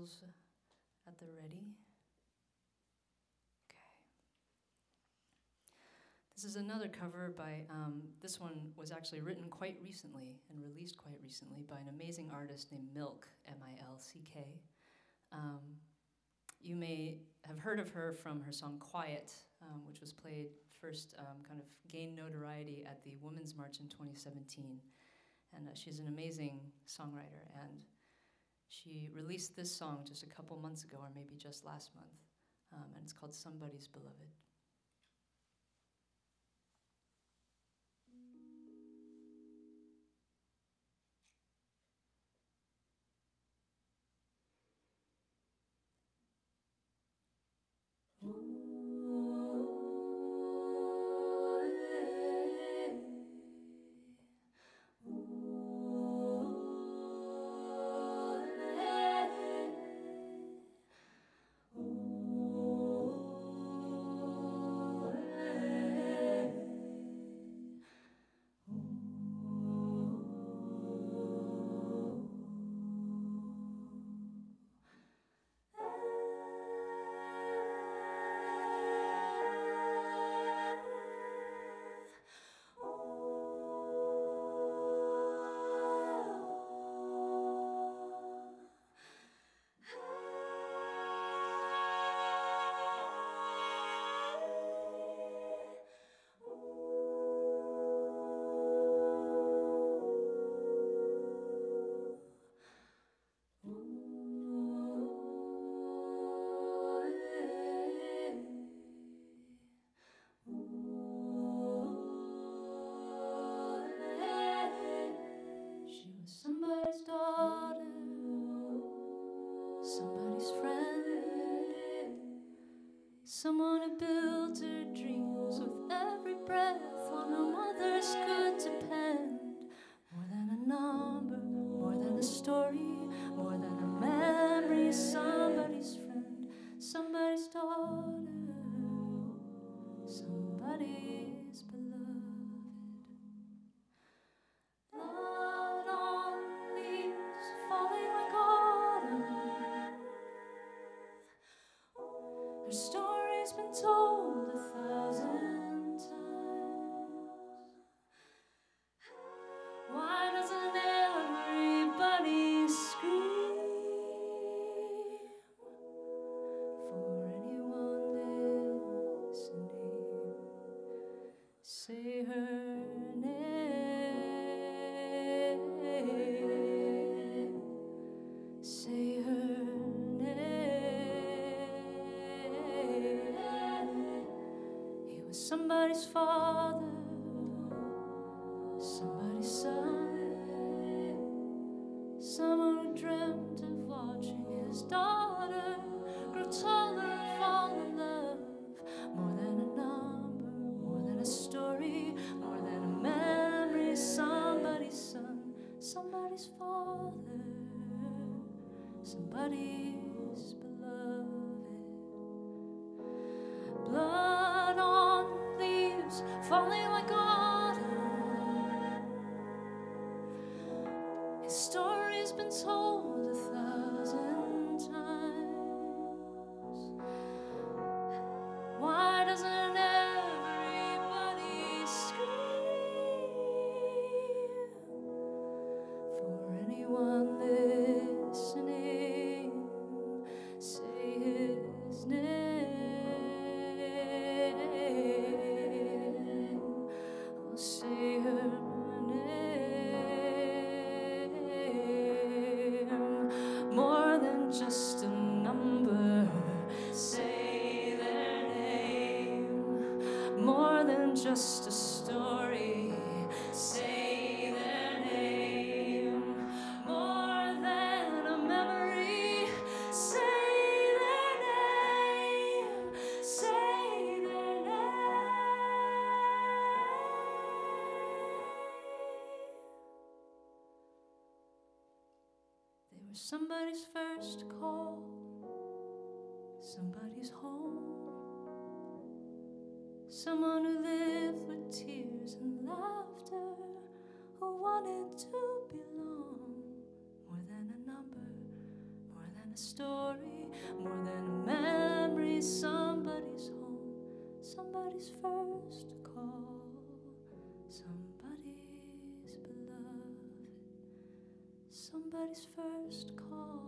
tools at the ready. Okay. This is another cover by, this one was actually written quite recently and released quite recently by an amazing artist named MILCK, M-I-L-C-K. You may have heard of her from her song Quiet, which was played first, kind of gained notoriety at the Women's March in 2017. And she's an amazing songwriter, and she released this song just a couple months ago, or maybe just last month, and it's called Somebody's Beloved. Somebody's daughter, somebody's friend, someone who built her dreams with every breath on whom others could depend. More than a number, more than a story, more than a memory, somebody's friend, somebody's daughter, somebody's beloved. Her story's been told 1,000 times. Why doesn't everybody scream for anyone listening? Say her name. Say her somebody's father, somebody's son, someone who dreamt of watching his daughter grow taller and fall in love. More than a number, more than a story, more than a memory, somebody's son, somebody's father, somebody's beloved. Blood on leaves falling like autumn. His story's been told 1,000 times. Why doesn't everybody scream for anyone listening? Say his name. Say her name. More than just a number. Say their name. More than just a story. Say their name. More than a memory. Say their name. Say their name. They were somebody's first call, somebody's home, someone who lived with tears and laughter, who wanted to belong. More than a number, more than a story, more than a memory. Somebody's home, somebody's first call, somebody's beloved, somebody's first call.